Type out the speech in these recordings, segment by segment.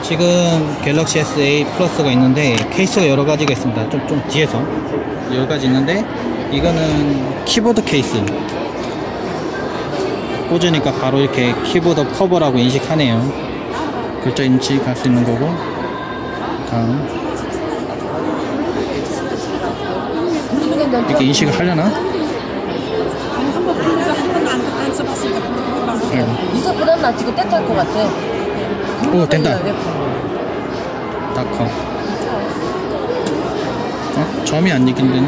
지금 갤럭시 S8 플러스가 있는데 케이스가 여러 가지가 있습니다. 좀 뒤에서 여러 가지 있는데, 이거는 키보드 케이스 꽂으니까 바로 이렇게 키보드 커버라고 인식하네요. 글자 인식할 수 있는 거고. 다음 이렇게 인식을 하려나? 이거보다 나 지금 떼탈 것 같아. 오, 된다. 닷컴. 점이 안 익힌다네.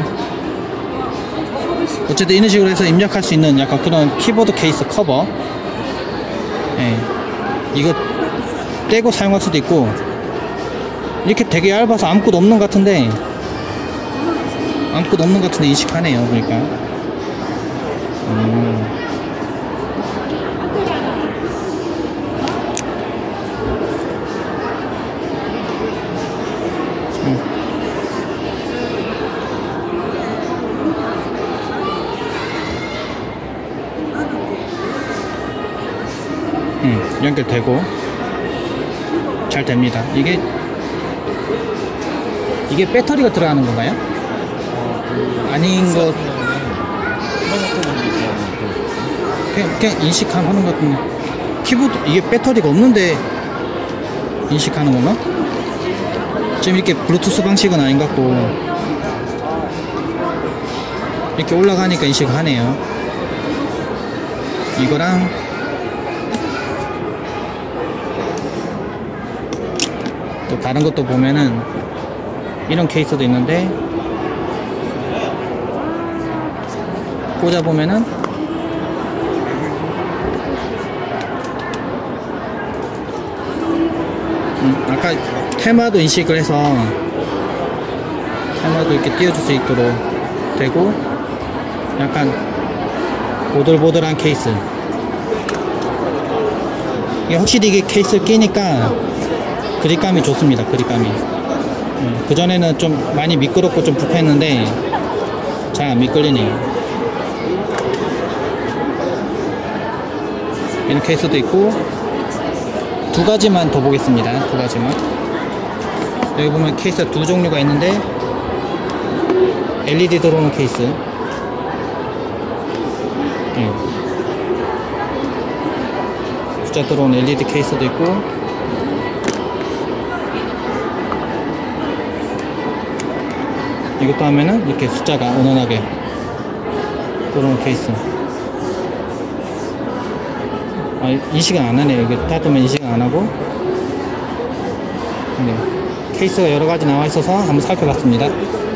어쨌든 이런 식으로 해서 입력할 수 있는 약간 그런 키보드 케이스 커버. 예. 이거 떼고 사용할 수도 있고, 이렇게 되게 얇아서 아무것도 없는 것 같은데, 인식하네요. 그러니까. 연결되고 잘 됩니다. 이게 배터리가 들어가는 건가요? 아닌 거 그냥 인식하는 것 같은데, 키보드 이게 배터리가 없는데 인식하는 건가? 지금 이렇게 블루투스 방식은 아닌 것 같고, 이렇게 올라가니까 인식을 하네요. 이거랑 또 다른 것도 보면은 이런 케이스도 있는데, 꽂아보면은 아까 테마도 인식을 해서 테마도 이렇게 띄워줄 수 있도록 되고, 약간 보들보들한 케이스. 이게 확실히 이게 케이스를 끼니까 그립감이 좋습니다. 그립감이. 그전에는 좀 많이 미끄럽고 좀 불편했는데 잘 안 미끌리네요. 이런 케이스도 있고, 두 가지만 더 보겠습니다. 두 가지만. 여기 보면 케이스가 두 종류가 있는데, LED 들어오는 케이스, 숫자 들어오는 LED 케이스도 있고, 이것도 하면은 이렇게 숫자가 은은하게 들어오는 케이스. 인식은 안 하네요. 이게 닫으면 인식은 안 하고. 케이스가 여러 가지 나와 있어서 한번 살펴봤습니다.